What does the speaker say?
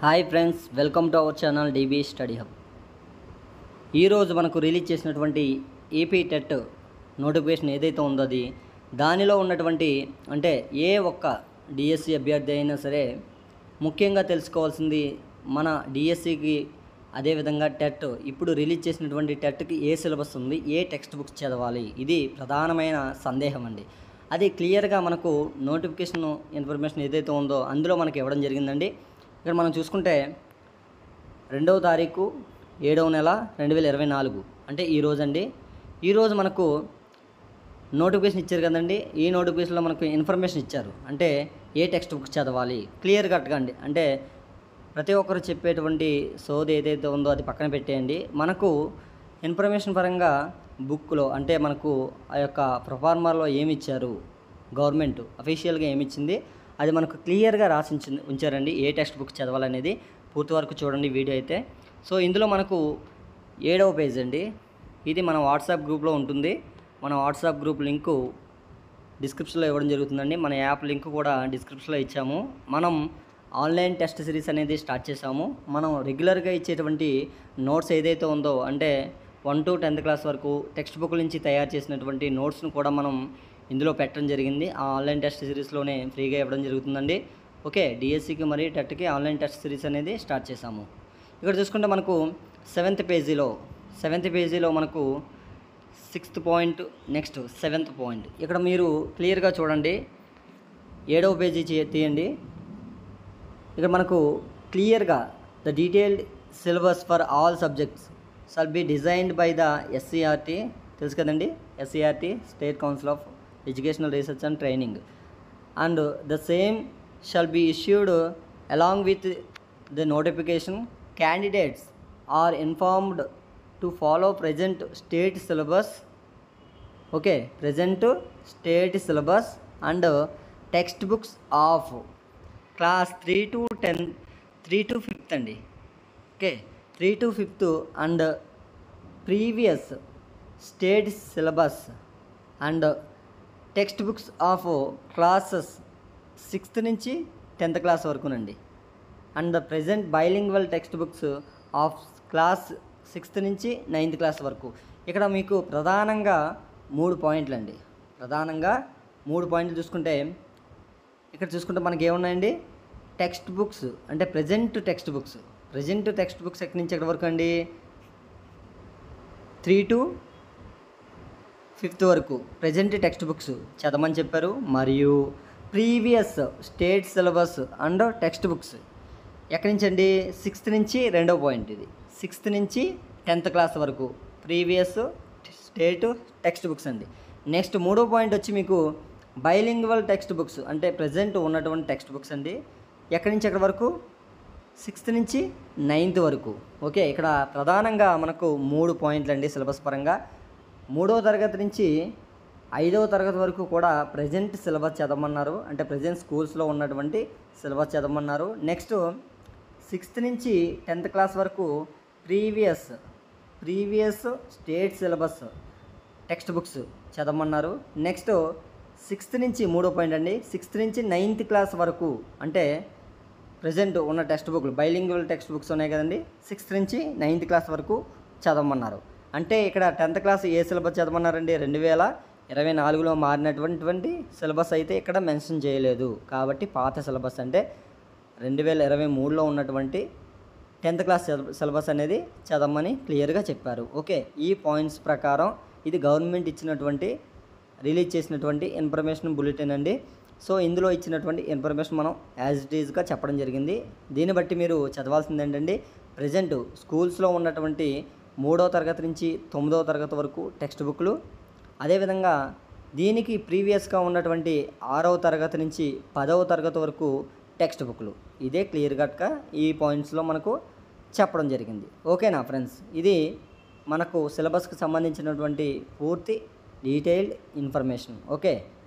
Hi friends, welcome to our channel DB study hub. ఈరోజు మనకు release చేసినటువంటి AP TET notification ఏదైతే ఉందో దానిలో ఉన్నటువంటి అంటే ఏ ఒక్క డిఎస్సి అభ్యర్థి అయినా సరే ముఖ్యంగా తెలుసుకోవాల్సింది మన డిఎస్సికి అదేవిధంగా టెట్ ఇప్పుడు రిలీజ్ చేసినటువంటి టెట్కి ఏ సిలబస్ ఉంది, ఏ టెక్స్ట్ బుక్స్ చదవాలి, ఇది ప్రధానమైన సందేహం అండి. అది క్లియర్గా మనకు నోటిఫికేషన్ ఇన్ఫర్మేషన్ ఏదైతే ఉందో అందులో మనకి ఇవ్వడం జరిగిందండి. ఇక్కడ మనం చూసుకుంటే 2వ తారీఖు 7వ నెల 2024 అంటే ఈరోజు అండి. ఈరోజు మనకు నోటిఫికేషన్ ఇచ్చారు కదండి. ఈ నోటిఫికేషన్లో మనకు ఇన్ఫర్మేషన్ ఇచ్చారు. అంటే ఏ టెక్స్ట్ బుక్ చదవాలి క్లియర్ కట్గా అండి. అంటే ప్రతి ఒక్కరు చెప్పేటువంటి సోది ఏదైతే ఉందో అది పక్కన పెట్టేయండి. మనకు ఇన్ఫర్మేషన్ పరంగా బుక్లో అంటే మనకు ఆ యొక్క ప్రొఫార్మాలో ఏమి ఇచ్చారు, గవర్నమెంట్ అఫీషియల్గా ఏమి ఇచ్చింది అది మనకు క్లియర్గా రాసి ఉంచారండి. ఏ టెక్స్ట్ బుక్ చదవాలనేది పూర్తి వరకు చూడండి వీడియో అయితే. సో ఇందులో మనకు 7వ పేజ్ అండి. ఇది మన వాట్సాప్ గ్రూప్లో ఉంటుంది. మన వాట్సాప్ గ్రూప్ లింకు డిస్క్రిప్షన్లో ఇవ్వడం జరుగుతుందండి. మన యాప్ లింక్ కూడా డిస్క్రిప్షన్లో ఇచ్చాము. మనం ఆన్లైన్ టెస్ట్ సిరీస్ అనేది స్టార్ట్ చేసాము. మనం రెగ్యులర్గా ఇచ్చేటువంటి నోట్స్ ఏదైతే ఉందో అంటే 1 to 10th క్లాస్ వరకు టెక్స్ట్ బుక్ నుంచి తయారు చేసినటువంటి నోట్స్ను కూడా మనం ఇందులో పెట్టడం జరిగింది. ఆ ఆన్లైన్ టెస్ట్ సిరీస్లోనే ఫ్రీగా ఇవ్వడం జరుగుతుందండి. ఓకే, డిఎస్సికి మరియు టెట్కి ఆన్లైన్ టెస్ట్ సిరీస్ అనేది స్టార్ట్ చేసాము. ఇక్కడ చూసుకుంటే మనకు 7th పేజీలో మనకు 6th point, next 7th point. ఇక్కడ మీరు క్లియర్గా చూడండి. 7వ పేజీ తీయండి. ఇక్కడ మనకు క్లియర్గా the detailed syllabus for all subjects shall be designed by the SCERT, తెలుసు కదండి, SCERT state council of educational research and training, and the same shall be issued along with the notification. Candidates are informed to follow present state syllabus. Okay, present state syllabus and text books of class 3 to 5th అండి. Okay, 3 to 5th and previous state syllabus and text books of classes 6th నుంచి 10th class వరకునండి. And the present bilingual text books of class 6th నుంచి 9th class వరకు. ఇక్కడ మీకు ప్రధానంగా 3 పాయింట్లు అండి. ప్రధానంగా 3 పాయింట్లు చూసుకుంటే ఇక్కడ చూసుకుంటే మనకి ఏమున్నాయండి, టెక్స్ట్ బుక్స్ అంటే ప్రజెంట్ టెక్స్ట్ బుక్స్ ఎక్కడి నుంచి ఎక్కడి వరకు అండి, 3 to 5th వరకు ప్రజెంట్ టెక్స్ట్ బుక్స్ చదవమని చెప్పారు. మరియు previous state syllabus and text books ఎక్కడి నుంచి అండి, 6th నుంచి 2వ పాయింట్, ఇది 6th నుంచి 10th క్లాస్ వరకు ప్రీవియస్ స్టేట్ టెక్స్ట్ బుక్స్ అండి. నెక్స్ట్ 3వ పాయింట్ వచ్చి మీకు బైలింగ్వల్ టెక్స్ట్ బుక్స్ అంటే ప్రజెంట్ ఉన్నటువంటి టెక్స్ట్ బుక్స్ అండి. ఎక్కడి నుంచి ఎక్కడి వరకు, 6th నుంచి 9th వరకు. ఓకే, ఇక్కడ ప్రధానంగా మనకు 3 పాయింట్లు అండి సిలబస్ పరంగా. 3వ తరగతి నుంచి 5వ తరగతి వరకు కూడా ప్రజెంట్ సిలబస్ చదవమన్నారు. అంటే ప్రజెంట్ స్కూల్స్లో ఉన్నటువంటి సిలబస్ చదవమన్నారు. నెక్స్ట్ 6th నుంచి 10th క్లాస్ వరకు previous state syllabus text books చదవమన్నారు. నెక్స్ట్ 6th నుంచి 3వ పాయింట్ అండి, 6th నుంచి 9th క్లాస్ వరకు అంటే ప్రజెంట్ ఉన్న టెక్స్ట్ బుక్లు బైలింగ్వల్ టెక్స్ట్ బుక్స్ ఉన్నాయి కదండి, 6th నుంచి 9th క్లాస్ వరకు చదవమన్నారు. అంటే ఇక్కడ 10th క్లాస్ ఏ సిలబస్ చదవమన్నారండి, 2024లో మారినటువంటి సిలబస్ అయితే ఇక్కడ మెన్షన్ చేయలేదు. కాబట్టి పాత సిలబస్ అంటే 2023లో ఉన్నటువంటి 10th క్లాస్ సిలబస్ అనేది చదవమని క్లియర్గా చెప్పారు. ఓకే, ఈ పాయింట్స్ ప్రకారం ఇది గవర్నమెంట్ ఇచ్చినటువంటి రిలీజ్ చేసినటువంటి ఇన్ఫర్మేషన్ బులెటిన్ అండి. సో ఇందులో ఇచ్చినటువంటి ఇన్ఫర్మేషన్ మనం యాజ్ ఇట్ ఈజ్గా చెప్పడం జరిగింది. దీన్ని బట్టి మీరు చదవాల్సింది ఏంటండి, ప్రజెంట్ స్కూల్స్లో ఉన్నటువంటి 3వ తరగతి నుంచి 9వ తరగతి వరకు టెక్స్ట్ బుక్లు, అదేవిధంగా దీనికి ప్రీవియస్గా ఉన్నటువంటి 6వ తరగతి నుంచి 10వ తరగతి వరకు టెక్స్ట్ బుక్లు. ఇదే క్లియర్ కట్గా ఈ పాయింట్స్లో మనకు చెప్పడం జరిగింది. ఓకేనా ఫ్రెండ్స్, ఇది మనకు సిలబస్కి సంబంధించినటువంటి పూర్తి డీటెయిల్డ్ ఇన్ఫర్మేషన్. ఓకే.